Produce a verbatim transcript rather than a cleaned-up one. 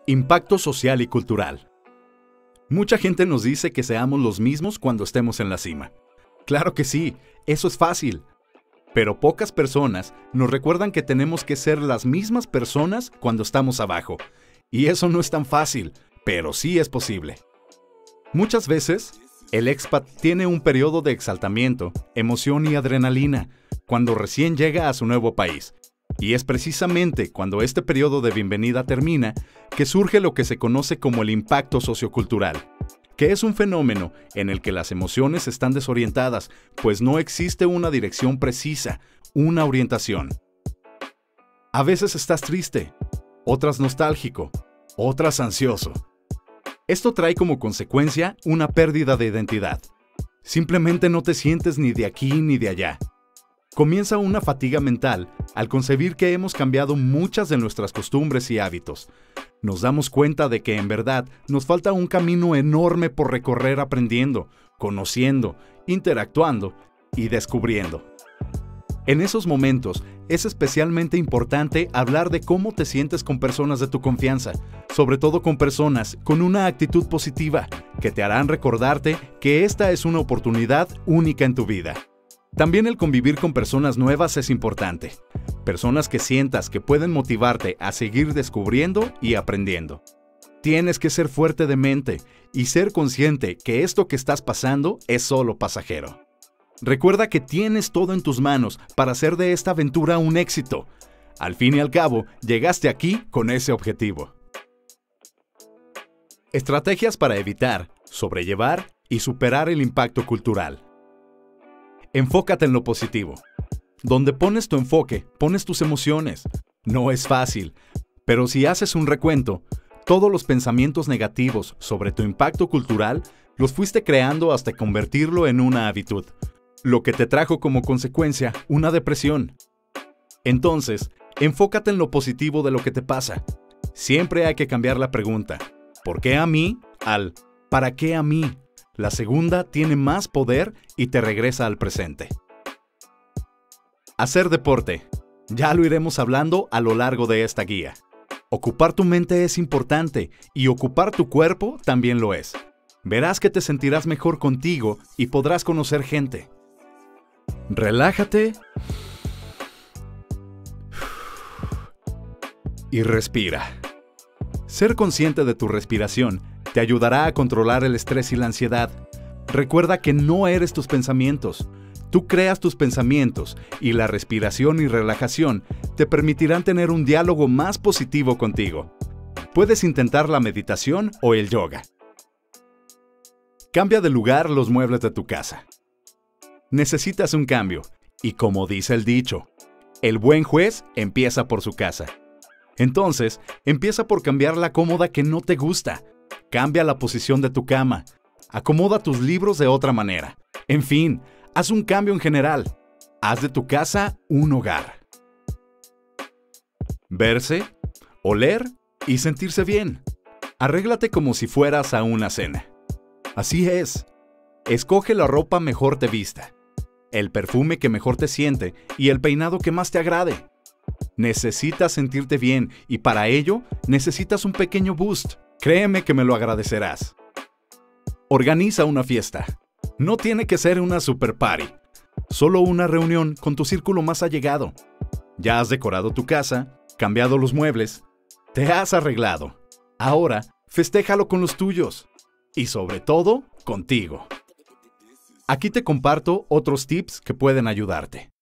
Impacto social y cultural. Mucha gente nos dice que seamos los mismos cuando estemos en la cima. Claro que sí, eso es fácil. Pero pocas personas nos recuerdan que tenemos que ser las mismas personas cuando estamos abajo. Y eso no es tan fácil, pero sí es posible. Muchas veces, el expat tiene un periodo de exaltamiento, emoción y adrenalina cuando recién llega a su nuevo país. Y es precisamente cuando este periodo de bienvenida termina que surge lo que se conoce como el impacto sociocultural, que es un fenómeno en el que las emociones están desorientadas, pues no existe una dirección precisa, una orientación. A veces estás triste, otras nostálgico, otras ansioso. Esto trae como consecuencia una pérdida de identidad. Simplemente no te sientes ni de aquí ni de allá. Comienza una fatiga mental al concebir que hemos cambiado muchas de nuestras costumbres y hábitos. Nos damos cuenta de que en verdad nos falta un camino enorme por recorrer aprendiendo, conociendo, interactuando y descubriendo. En esos momentos es especialmente importante hablar de cómo te sientes con personas de tu confianza, sobre todo con personas con una actitud positiva que te harán recordarte que esta es una oportunidad única en tu vida. También el convivir con personas nuevas es importante. Personas que sientas que pueden motivarte a seguir descubriendo y aprendiendo. Tienes que ser fuerte de mente y ser consciente que esto que estás pasando es solo pasajero. Recuerda que tienes todo en tus manos para hacer de esta aventura un éxito. Al fin y al cabo, llegaste aquí con ese objetivo. Estrategias para evitar, sobrellevar y superar el impacto cultural. Enfócate en lo positivo. Donde pones tu enfoque, pones tus emociones. No es fácil, pero si haces un recuento, todos los pensamientos negativos sobre tu impacto cultural los fuiste creando hasta convertirlo en una habitud, lo que te trajo como consecuencia una depresión. Entonces, enfócate en lo positivo de lo que te pasa. Siempre hay que cambiar la pregunta, ¿por qué a mí? al ¿para qué a mí? La segunda tiene más poder y te regresa al presente. Hacer deporte. Ya lo iremos hablando a lo largo de esta guía. Ocupar tu mente es importante y ocupar tu cuerpo también lo es. Verás que te sentirás mejor contigo y podrás conocer gente. Relájate y respira. Ser consciente de tu respiración te ayudará a controlar el estrés y la ansiedad. Recuerda que no eres tus pensamientos. Tú creas tus pensamientos y la respiración y relajación te permitirán tener un diálogo más positivo contigo. Puedes intentar la meditación o el yoga. Cambia de lugar los muebles de tu casa. Necesitas un cambio y, como dice el dicho, el buen juez empieza por su casa. Entonces, empieza por cambiar la cómoda que no te gusta. Cambia la posición de tu cama. Acomoda tus libros de otra manera. En fin, haz un cambio en general. Haz de tu casa un hogar. Verse, oler y sentirse bien. Arréglate como si fueras a una cena. Así es. Escoge la ropa mejor te vista, el perfume que mejor te siente y el peinado que más te agrade. Necesitas sentirte bien y para ello necesitas un pequeño boost. Créeme que me lo agradecerás. Organiza una fiesta. No tiene que ser una super party. Solo una reunión con tu círculo más allegado. Ya has decorado tu casa, cambiado los muebles, te has arreglado. Ahora, festéjalo con los tuyos. Y sobre todo, contigo. Aquí te comparto otros tips que pueden ayudarte.